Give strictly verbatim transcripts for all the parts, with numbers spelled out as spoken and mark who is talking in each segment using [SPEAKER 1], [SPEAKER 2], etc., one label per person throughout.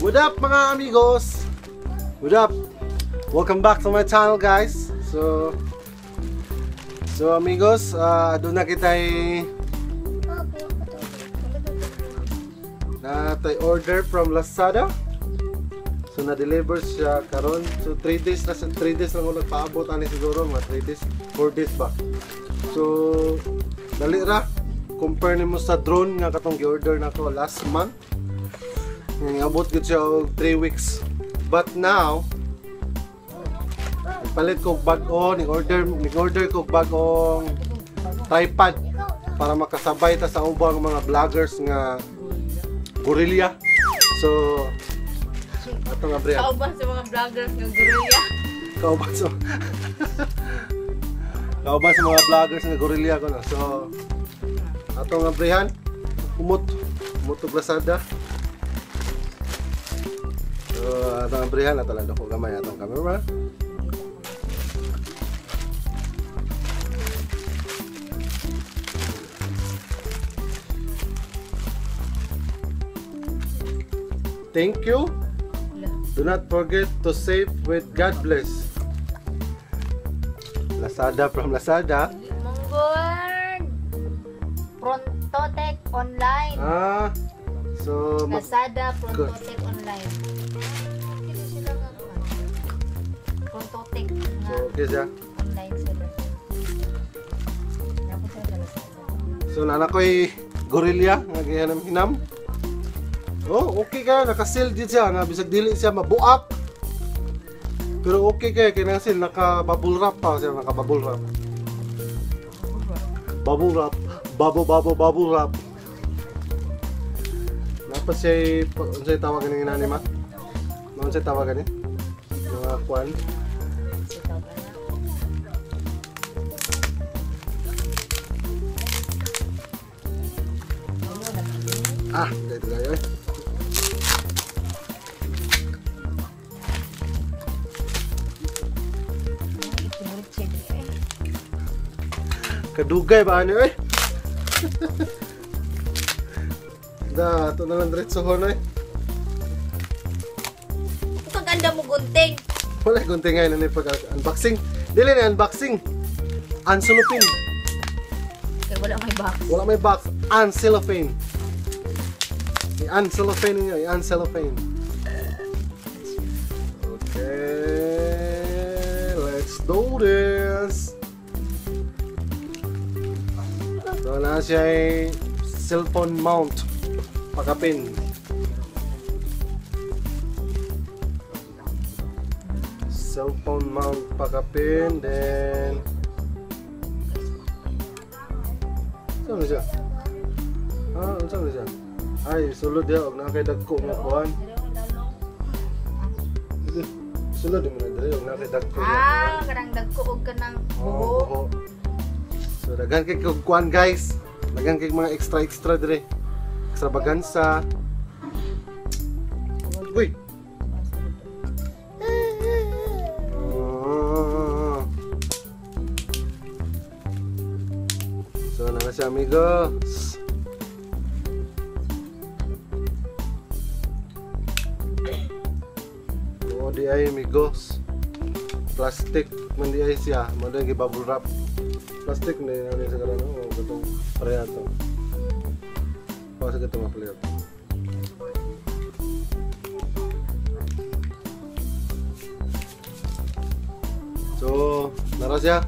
[SPEAKER 1] What up mga amigos? What up? Welcome back to my channel guys. So So amigos, uh, doon na kita na tay order from Lazada. So na-deliver siya karon. So three days na three days lang ako nagpaabot ani siguro mga three days, four days ba. So dali ra compare nimo sa drone nga katong gi-order nako last month. Nga abot gid siya og three weeks. But now palit ko bag-o, ni-order ni-order ko bagong tripod para makasabay ta sa ubang mga vloggers nga gorilla. So ato nga bre.
[SPEAKER 2] Kauban sa mga vloggers nga gorilla.
[SPEAKER 1] Kauban sa Kauban sa mga vloggers nga gorilla ko na. So ato nga brehan umot umot og Lazada. So ato nga brehan ato lang ko gamay atong camera. Thank you. Do not forget to save with God bless. Lazada from Lazada.
[SPEAKER 2] Monggol. Prontotech online.
[SPEAKER 1] Ah, so
[SPEAKER 2] Lazada Prontotech online. Kito sila nga Prontotech
[SPEAKER 1] so
[SPEAKER 2] nga
[SPEAKER 1] okay siya.
[SPEAKER 2] online sila. Napos sila sa Lazada.
[SPEAKER 1] So nana ko'y gorilla nga gihanam hinam. Oh, okay ka, naka-seal din siya, nga bisag dili siya mabuak. Pero okay kaya, kaya naka-seal, naka-bubble wrap pa siya, naka-bubble wrap. Bubble wrap, bubble, bubble, bubble wrap. Napa siya, ano siya tawagan ng inanima? Ano siya tawagan eh? Mga kwan. Ah, dito tayo eh. Kadugay ba ano eh? Da, ito na lang diretso ko na eh.
[SPEAKER 2] Ito ganda mo gunting.
[SPEAKER 1] Wala gunting ngayon na pag-unboxing. Dili na unboxing. Uncellophane.
[SPEAKER 2] Kaya wala may box.
[SPEAKER 1] Wala may box. Uncellophane. I-uncellophane niyo. I-uncellophane. Okay. Let's do this. So na siya ay cellphone mount pakapin. Cellphone mount pakapin, then saan na siya? Ah, saan na siya? Ay, sulod ya, huwag na kay dagko nga kuhan. Sulod mo na dali, huwag na kay dagko nga kuhan.
[SPEAKER 2] Ah, karang dagkuog ka ng
[SPEAKER 1] Oo,
[SPEAKER 2] buho.
[SPEAKER 1] buho. So daghan kay kuan guys. Daghan kay mga extra extra dire. Extravaganza. Uy. Oh. So na siya amigos. Oh di ay amigos. Plastic man di ay siya, mo gi bubble wrap. Plastic na yan sa karan o katong pareha to. Pa sa katong pareha. So, nara siya.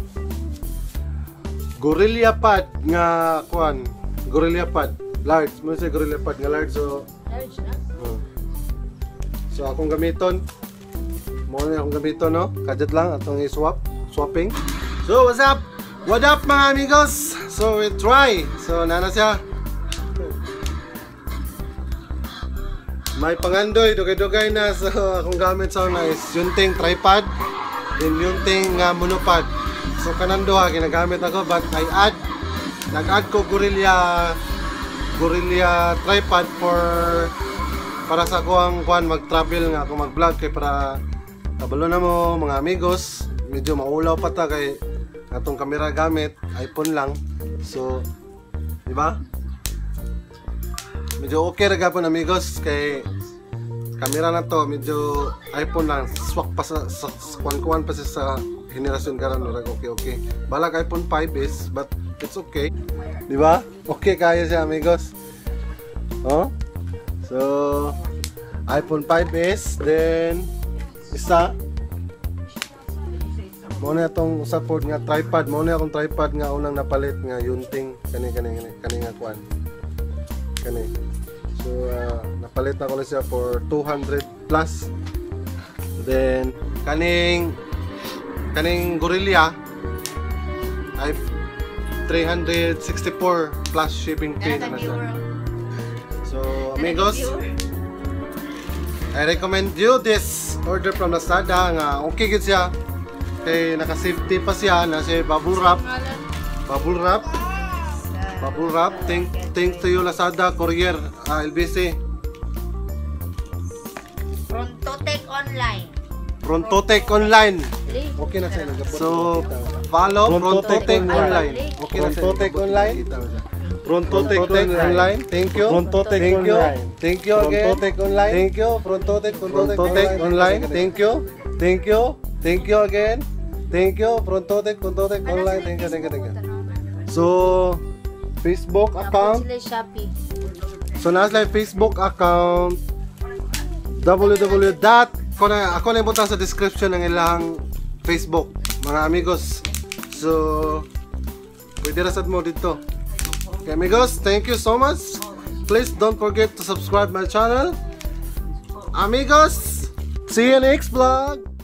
[SPEAKER 1] Gorilla pad nga kuan. Gorilla pad large. Mo sa gorilla pad nga large so.
[SPEAKER 2] Large na?
[SPEAKER 1] Uh. So akong gamiton. Mo na akong gamiton no. Kadjat lang atong i-swap, swapping. So what's up? What up mga amigos? So we try. So nana siya. May pangandoy, dugay-dugay na. So akong gamit sa una is yunting tripod, then yunting uh, monopod. So kanando ha ginagamit ako but I add nag-add ko gorilla gorilla tripod for para sa ko ang kuan mag-travel nga ako mag-vlog kay para kabalo na mo mga amigos. Medyo maulaw pa ta kay atong camera gamit iPhone lang. So, di ba? Medyo okay ra gapon amigos kay camera na to medyo iPhone lang, swak pa sa, sa, sa kuwan-kuwan pa siya sa generasyon karon ora okay okay. Balag iPhone five is but it's okay. Di ba? Okay kaya siya amigos. Oh? So iPhone five S then isa mo na itong support nga tripod, mo na akong tripod nga unang napalit nga yunting kani kani kani kani nga kwan kani. So uh, napalit na ko na siya for two hundred plus. Then kaning kaning Gorilla ay three hundred sixty-four plus shipping fee na siya. So amigos, I recommend you this order from Lazada nga okay gid siya. Kay naka-safety pa siya na siya bubble wrap. Bubble wrap. Bubble wrap. Thank, thanks to you Lazada, Courier, uh, L B C.
[SPEAKER 2] Frontotech Online.
[SPEAKER 1] Frontotech Online. Okay na siya. So, follow Frontotech Online. Okay na siya. Frontotech Online. Frontotech Online. Thank you. Frontotech Online. Thank you again. Frontotech Online. Thank you. Frontotech Frontotech Online. Thank you. Thank you. Thank you again. Thank you. Frontotech Frontotech Online. Thank you. Thank you. Thank you. So, Facebook account. So, nasa Facebook account www. Ako na, ako na ibutang sa description ng ilang Facebook, mga amigos. So, pwede rasad mo dito. Okay, amigos, thank you so much. Please don't forget to subscribe my channel. Amigos, see you next vlog.